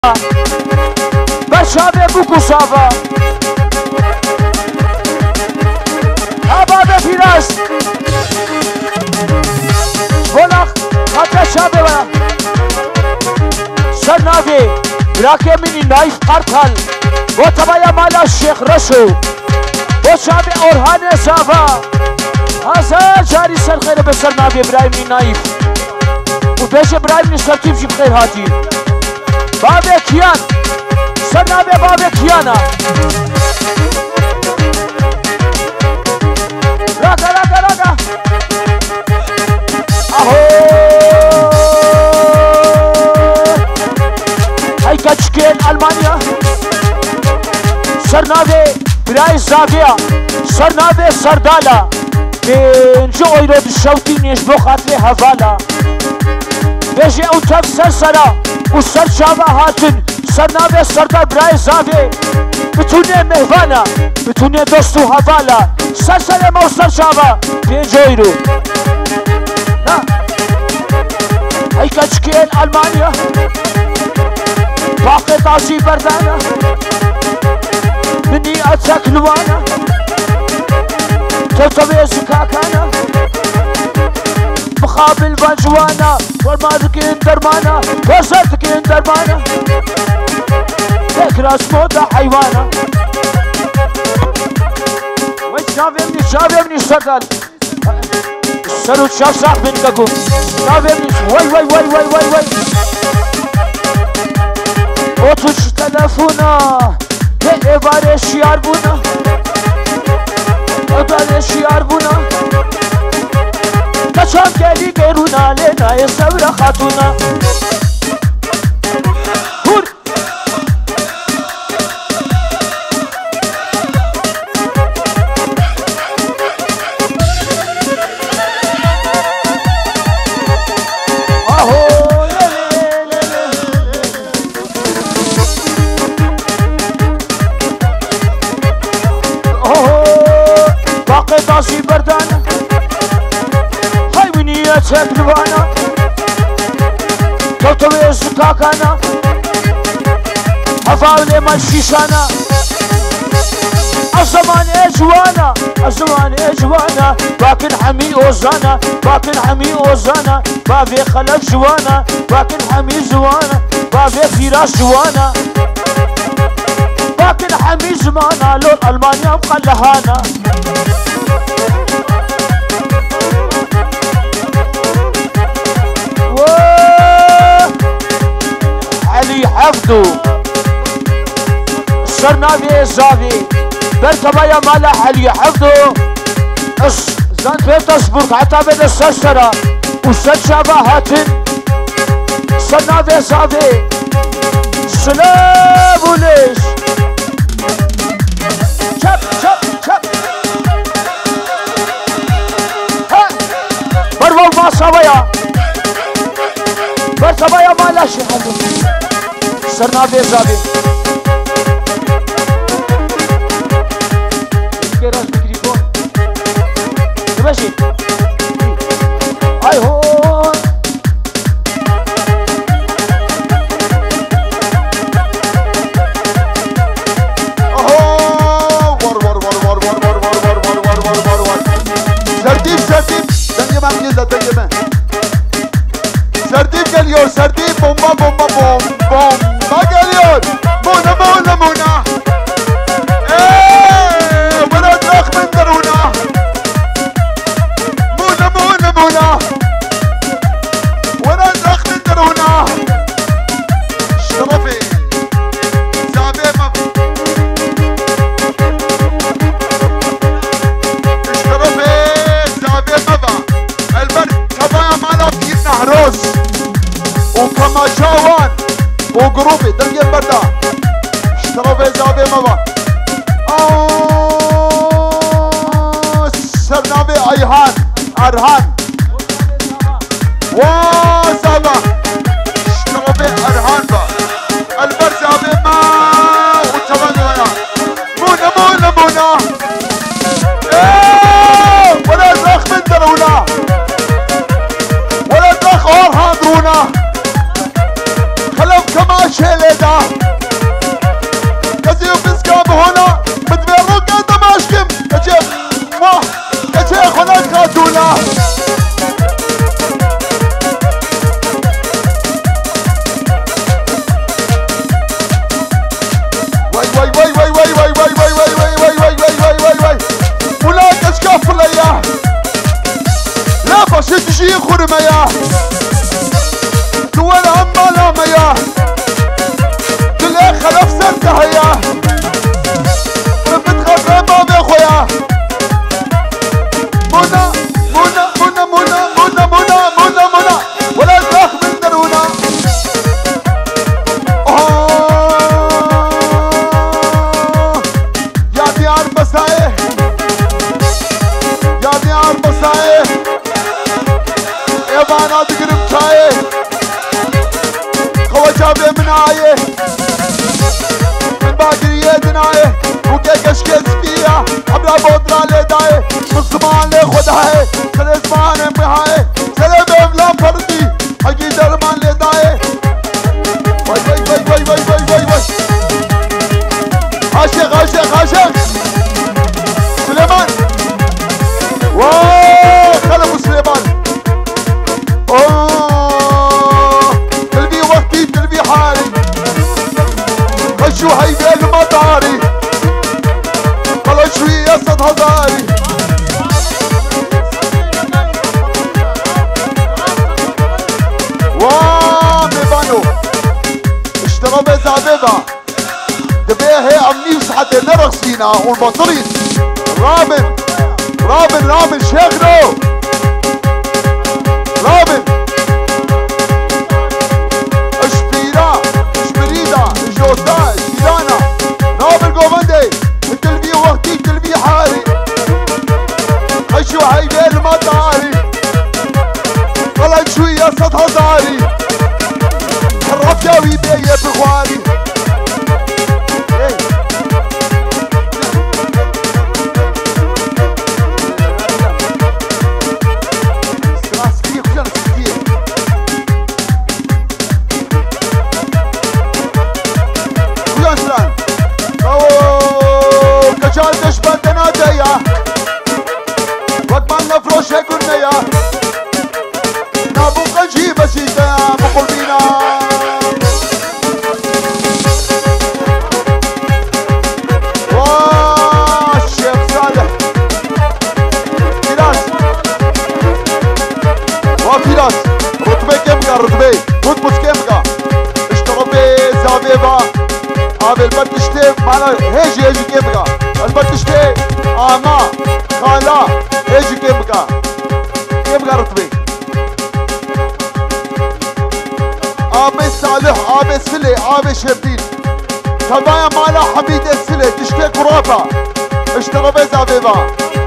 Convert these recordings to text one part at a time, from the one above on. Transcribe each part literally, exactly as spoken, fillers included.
برشابه بوکو صافا آباد فیراز بولاخ خطه شابه و سرناوی براکه منی نایف قرطل و تبایا مالا شیخ رسو و شابه اورهان صافا هزار جاری سر خیر به سرناوی برایم منی نایف و پیش برایم منی سرطیب جی بخیر هاتی بابه کیان سرناوی بابه کیانا راکا راکا راکا اهو های کچکین المانیا سرناوی برای زاویا سرناوی سردالا بینجو ایرو دشوتی نیش بو خاطر حوالا بیجی او تف سر سرا و سر چاوا هاتن سرناوی سردار برای زاوی بتونه مهوانا بتونه دوست و حوالا سر سر ما و سر چاوا بینجو ایرو نا های کچکین المانیا باقی تازی بردانا مني أتاك لوانا توتوي زكاكانا مخابل بانجوانا والمادكين درمانا وصلتكين درمانا لك راس موتا حيوانا وين شافيني شافيني سردال سرو شاف صاح من كاكو شافيني وي وي وي وي وي وي اوتوش تلفونا اباره شیار بونا اباره شیار بونا کچان کلی گرونا لینا ای صبر خاتونا هور آهو تاسي بردانا هاي منية تكلوانا توتوي زكاكانا هفاولي مال شيشانا الزمان اجوانا الزمان اجوانا باكن حمي اوزانا باكن حمي اوزانا بابي خلف جوانا باكن حمي زوانا بابي فراس جوانا باكن حمي زمانا لون المانيا مخلهانا علي حفظو سرناوي زاوي برتبايا مالا علي حفظو اس زانت بيت اصبرك حتى بدا السرسرة والسرشابة هاتن سرناوي زاوي سلام وليش شب شب شب ها بربو ما صويا برتبايا مالا شي حفظو سرناوي زاوي كيراش ميكروفون ماشي هاي هو اوه ور ور ور ور ور ور ور ور ور ور ور ور ور سرديب سرديب دنجي ما بيزا دنجي ما سرديب geliyor سرديب bomba bomba bom bom ما geliyor مونا مونا مونا ايه ولد اخ من درونا مونا مونا مونا ولد اخ من درونا شرفي زعبي ما شرفي زعبي ما البرد كمان ما لقيت نهروس وكما جوان وجروبي درجة بردا اشتروا زابي مبا اوه سرناوي ايهان ارهان وزابا اشتروا ارهان با البر زابي ما وتمام ويا مونا مونا مونا ايه ولا الاخ من درونا ولا الاخ اورهان درونا خلف كما شيلدا شي خرميا دول عمالا ميا تلاقي خلف سرتهيا رفت غرامة بخويا منى منى منى منى منى منى منى منى ولا تاخ من درونا يا ديار بسايه يا ديار بسايه يا بانا تقرب شايه خواجابي من آيه من باقرية دنايه وكيكش كيس فيها حبلا بودرا لدايه من زمان لخدهايه سنة زمان بهايه سنة بملا فردي حقي درمان لدايه واي واي واي واي واي واي واي عاشق عاشق عاشق سليمان واو خلبو سليمان اوه تلبي وقتي تلبي حالي خشو هيبي المطاري خلص شوية صد هزاري واو مبانو اشتغل بزعبيبا دبيه عمني وسحتي نرقص فينا والبطريق رابن رابن رابن شيخنو رابن اشبيرا اشبريدا جوتا اشبيرانا رابن قومندي تلبي وقتي تلبي حالي خشو هيبي المطاري طلع شوية صد هزاري حرف يا ويبي يا بغواري كجالدش بدنا ديا وقت ما نفروش قلنا يا نابو قنجي بسيطة بقول بينا وااا الشيخ صالح فراس وفراس رتبة كمكا رتبة رتبة كمكا اشتغل بزابيبا قابل بتشتي معنا هيجي هيجي كمكا البتشتي آما خالا هيجي كمكا كمكا رتبة آبي صالح آبي سلي آبي شربين كبايا مالا حميد السلي تشتي كرافة اشتغل بزابيبا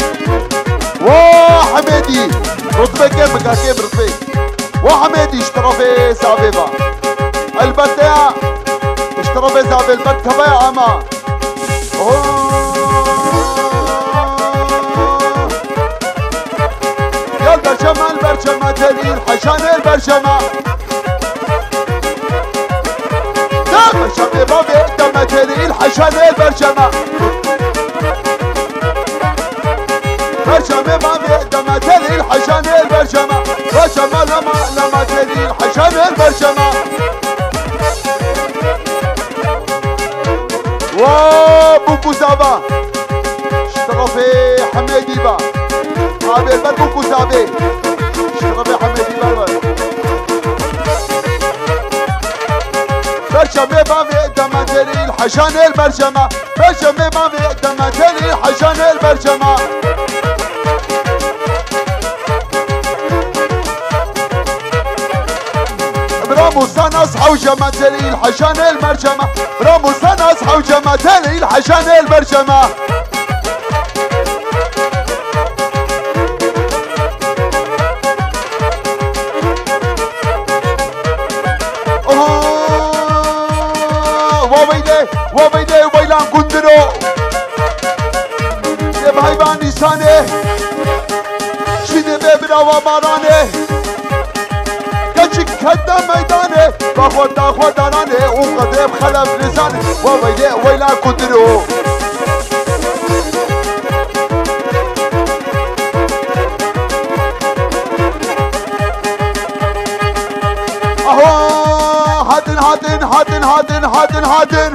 وااا حميدي رتبة كمكا كم رتبة وحميدي اشتغل بزابيبا البتيا اشتغل بزابيبا البت كبايا آما يا البرشمة البرشمة دليل حشان البرشمة يا برشمة بابي دم دليل حشان البرشمة برشمة بابي دم دليل حشان البرشمة برشمة لما لما دليل حشان البرشمة وابو زابا اشتغل في حميدي با قابل بابو زابي اشتغل في حميدي با برشمة بابي دم دليل حشان البرشمة برشمة بابي دم دليل حشان البرشمة براموس انا اصحى وجمع دليل حشان المرجمة براموس انا اصحى وجمع دليل حشان المرجمة وويلي وويلي ويلان كندرو يبهاي باني ساني شيدي ببرا وماراني كجيك هدا ميداني باخد اخد داراني وقدم خلف لساني وويلي ويلان كندرو هادن هادن هادن هادن هادن هادن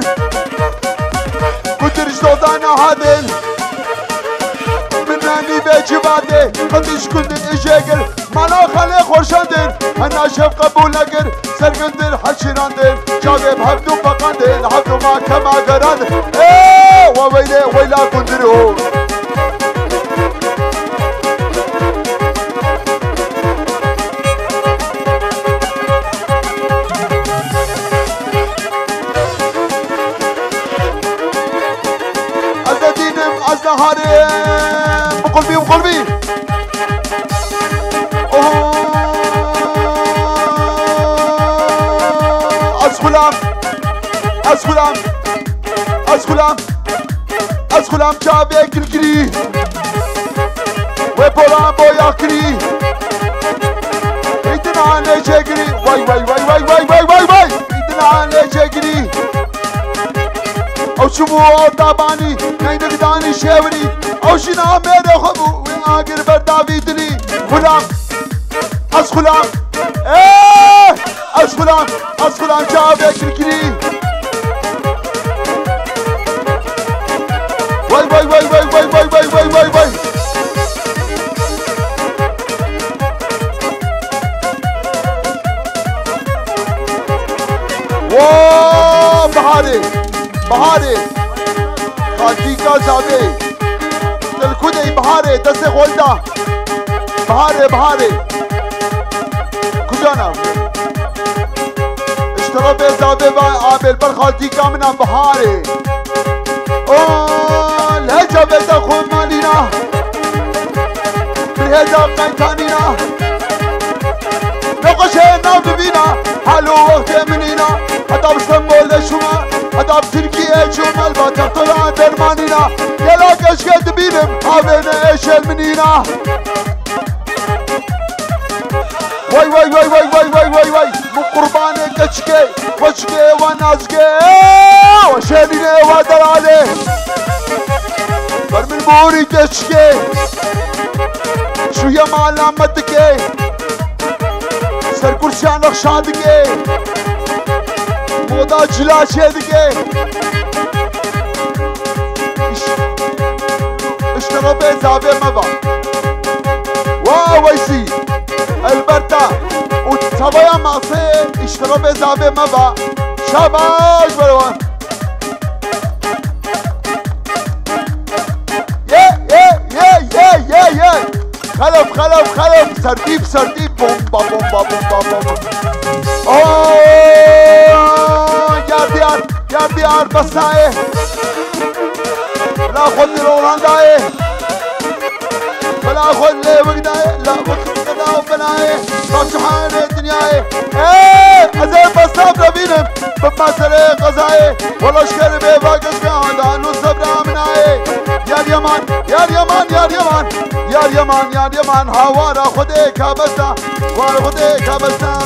كنت رجلودانا هادن مناني بيجي بعدي قديش كنت اجيقل مالا خلي خورشاندن هنا شف قبول نقر سرقندر حشراندن جابب هبدو بقاندن هبدو ما كما قراندن ايه وويلي ويلا كندرو أزدينم أزدهارم بقلبي بقلبي أزغلام أزغلام أزغلام أزغلام جابي كركري وبولام بويا كري إيدنا على جاكري واي واي واي واي واي واي واي واي إيدنا على جاكري أو شمو طاباني نينك داني شاوري أو شنا ميرا خبو وآقر بردابيدني غلام أزغلام إيه أزغلام أزغلام جابي كركري واي واي واي واي واي واي واي واي واي واي واو بهاري بهاري خالتيكا زابي الكودي بهاري دست غولدا بهاري بهاري كجانا اشترى بزابي عابل بر خالتيكا منا بهاري اوه الهجا بيتا خون مالينا بالهجا قيتانينا نقشينا ببينا حلو وقت منينا هدا بسمول لشما هدا بتركيا شما الباتر طلع درمانينا يلا كشكا دبينم هابينا ايش المنينا واي واي واي واي واي واي واي واي مو قرباني كشكي وشكي ونازكي وشيني ودر عليه برمي الموري كشكي شوية معلمتكي سر كرسيان رخشادكي مودا جلاشيدكي اشتروا بيزابي مبا واو ويسي البرتا وتسابيا ماسي اشتروا بيزابي مبا شاباش بروان يا يا يا يا يا يا خلف خلف خلف سرديب سرديب بومبا بومبا بومبا بومبا اوه يا ديار يا ديار بسايه لا خذ لي رولاندايه ولا خذ لي وقدايه لا وقدا وبنايه صبحان الدنيايه ايه ازاي بصاب ربينم بما سري قزايه والله شكر بيباقش قاعد صبر منايه يا اليمان يا اليمان يا اليمان يا اليمان يا اليمان هوارا خديك هبستا وارا خديك هبستا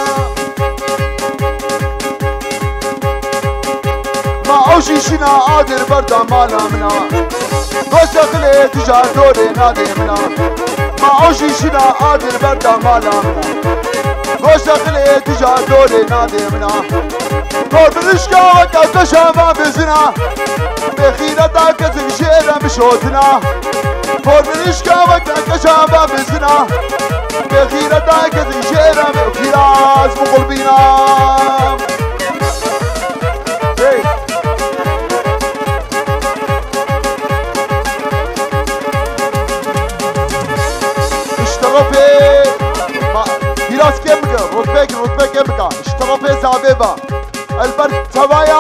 ما اوشي شنا قادر بردا مالا منا دوش دخلي تجار دوري نادي منا ما اوشي شنا قادر بردا مالا منا دوش دخلي تجار دوري نادي منا دور بالاشكا وقت شابا بزنا بخيرتا كزن شيرا مشوتنا دور بالاشكا وقت شابا بزنا بخيرتا كزن شيرا مخيراز مقلبينا اشتغفي فراس كمكة رتبك رتبك كمكة اشتغفي زابيبا البرد سوايا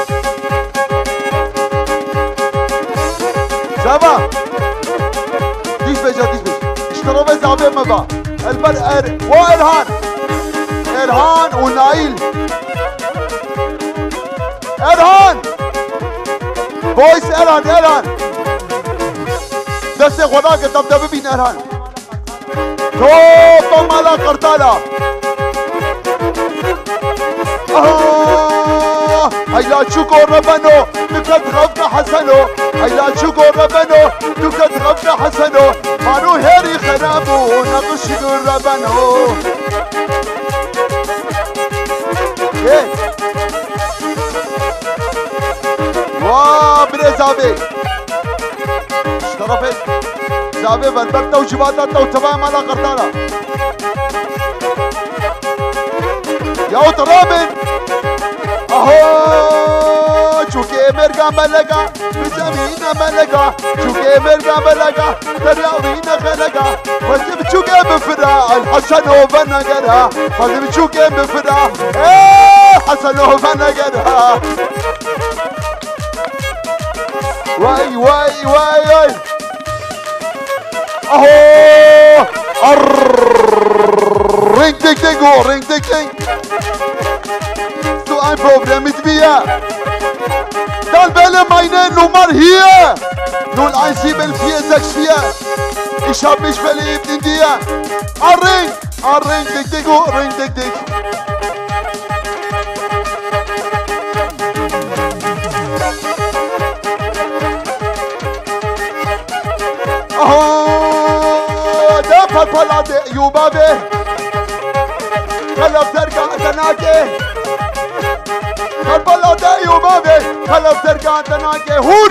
زابا ديش بيجا ديش بيجا اشتغفي زابيبا با البرد ار وإرهان إرهان ونايل إرهان بويس إرهان إرهان دستي خداك دبدب بين إرهان توبا مالا قرطالة آه هيلا تشوكو ربنو تكت غفنا حسنو هيلا تشوكو ربنو تكت غفنا حسنو مانو هيري خرابو نقش ربنو ايه واه بري زابي اشترفت زابي بالبرتا وجباتاتا وتبايا مالا قرطالة يا ترامن اهو چوكي مرقا ملقا بزمينا ملقا چوكي مرقا ملقا ترياضينا خلقا فزم چوكي بفرا الحسن وبنقرها فزم چوكي بفرا ايه حسن وبنقرها واي واي واي واي اهو رينج ديك ديك رينج ديك ديك سو ein Problem mit mir. Dann wähle meine Nummer hier. null eins sieben vier sechs vier. Ich hab mich verliebt in dir. Arring, arring, dick, dick, arring, dick, dick. Oh, der Papalade, Jubabe. Kalaf terka tanake. Papalade, Jubabe. Kalaf terka tanake. Hur.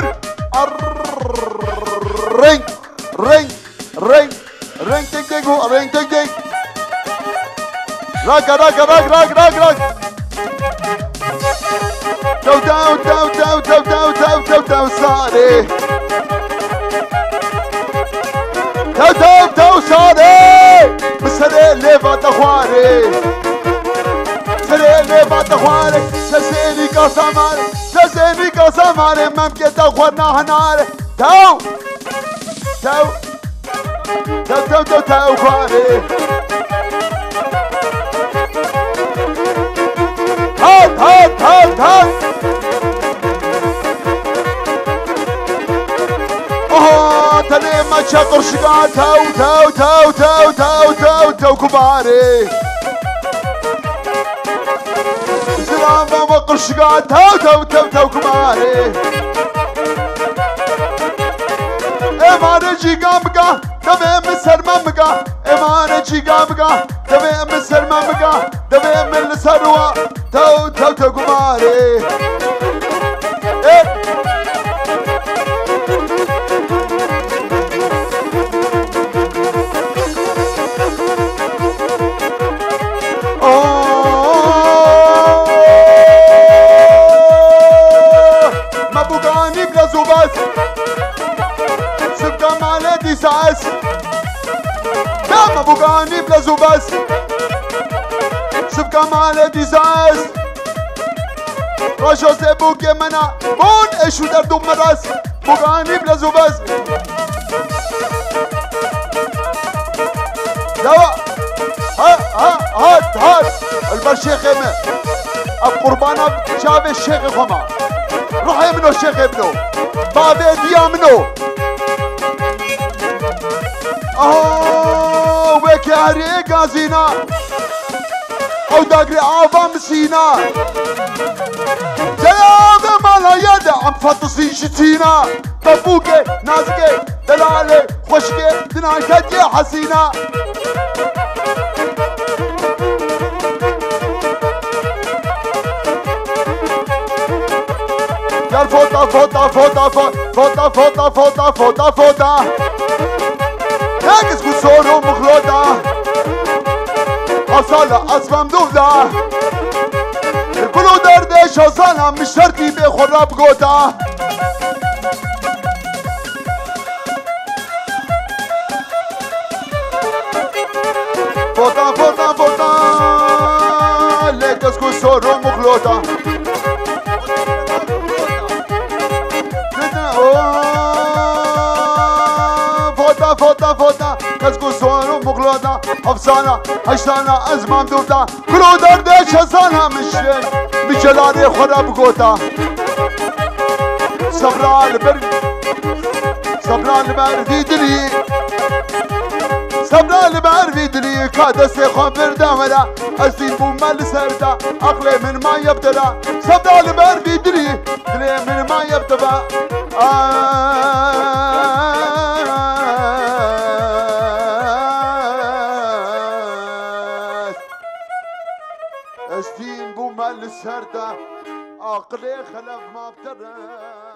Ring, ring, ring, ring, dick, dick, ring, dick, dick. Rag, rag, rag, rag, rag, rag. Dow, dow, dow, dow, dow, dow, dow, dow, dow, sorry. تو تو تو ساري بسري ليفا تخواري سري ليفا تخواري سسيني قسماري سسيني قسماري ممكن تخورنا هناري تو تو تو تو تو تو خواري هات هات هات هات تني ما تشقر شقا تو تو تو تو تو تو تو كباري سلام ما وقر شقا تو تو تو تو كباري ايمان جي قامقا دمي من سرممقا ايمان جي قامقا دمي من سرممقا دمي من السروة تو تو تو كباري ساس دام بوغاني بلا زوباس سبكا مال ديزاس راشو سبوكي منا بون ايشو در دوم مراس بوغاني بلا زوباس دوا ها ها هات هات البرشيخ يمه اب قربانا شاف الشيخ خما روح منو الشيخ ابنو بابي ديا منو اوه وكاري غازينا او داغري عافا مسينا جلاب مالا يدا عم فطسي شتينا بابوكي نازكي دلالي خوشكي دناكتي حسينا قال فوتا فوتا فوتا فوتا فوتا فوتا فوتا فوتا هاكس كسورو مخلوطة أصالة أسفم دوفدا الكلو دردش أصالة مش شرطي بخراب قوتا فوتا فوتا فوتا لكس كسورو مخلوطة فوتا فوتا كسكو سوانو مغلوطة أفسانة هشتانة أزمان دوتا كلو دردش أصانة مش مجلالي خراب قوتا صبران بر صبران بر في دلي صبران بر في دلي كاد سيخون بردامنا أزين بومال سردا أقلي من ما يبتلا صبران بر في دلي دلي من ما يبتلا استين بومال سردا عقلي خلف ما ابتدى